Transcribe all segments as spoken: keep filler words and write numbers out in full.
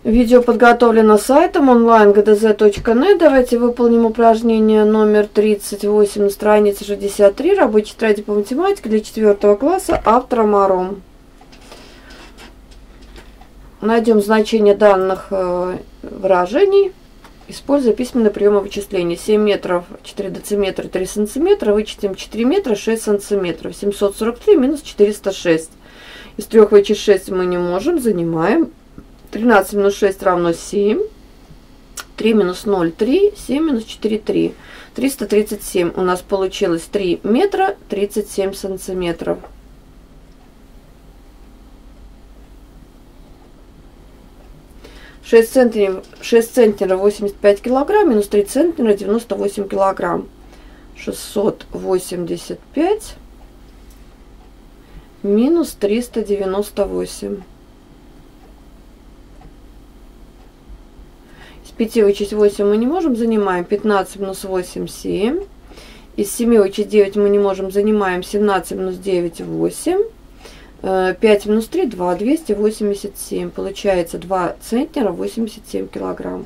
Видео подготовлено сайтом онлайн гэ дэ зэ точка нет. Давайте выполним упражнение номер тридцать восемь на странице шестьдесят три. Рабочая тетрадь по математике для четвёртого класса. Автор Маром. Найдем значение данных выражений, используя письменные приемы вычисления. семь метров, четыре дециметра, три сантиметра. Вычтем четыре метра, шесть сантиметров. семьсот сорок три минус четыреста шесть. Из трех вычесть шесть мы не можем, занимаем. тринадцать минус шесть равно семь. три минус ноль, три. семь минус четыре, три. триста тридцать семь. У нас получилось три метра, тридцать семь сантиметров. шесть центнеров, шесть центнеров восемьдесят пять килограмм, минус три центнера девяносто восемь килограмм. шестьсот восемьдесят пять минус триста девяносто восемь. Из пяти вычесть восемь мы не можем, занимаем. пятнадцать минус восемь, семь. Из семи вычесть девять мы не можем, занимаем. семнадцать минус девять, восемь. пять минус три, два, двести восемьдесят семь. Получается два центнера, восемьдесят семь килограмм.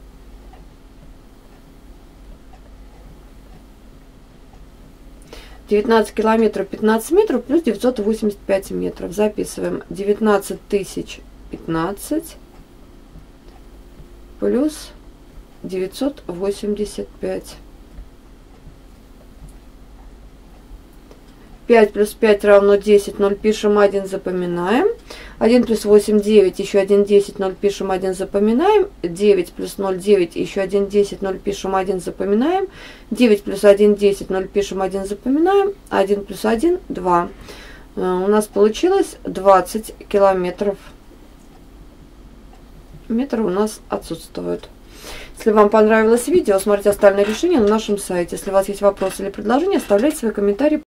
девятнадцать километров, пятнадцать метров плюс девятьсот восемьдесят пять метров. Записываем. девятнадцать тысяч пятнадцать плюс девятьсот восемьдесят пять. пять плюс пять равно десять. ноль пишем, один запоминаем. один плюс восемь, девять. Еще один, десять. ноль пишем, один запоминаем. девять плюс ноль, девять. Еще один, десять. ноль пишем, один запоминаем. девять плюс один, десять. ноль пишем, один запоминаем. один плюс один, два. У нас получилось двадцать километров. Метры у нас отсутствуют. Если вам понравилось видео, смотрите остальные решения на нашем сайте. Если у вас есть вопросы или предложения, оставляйте свои комментарии.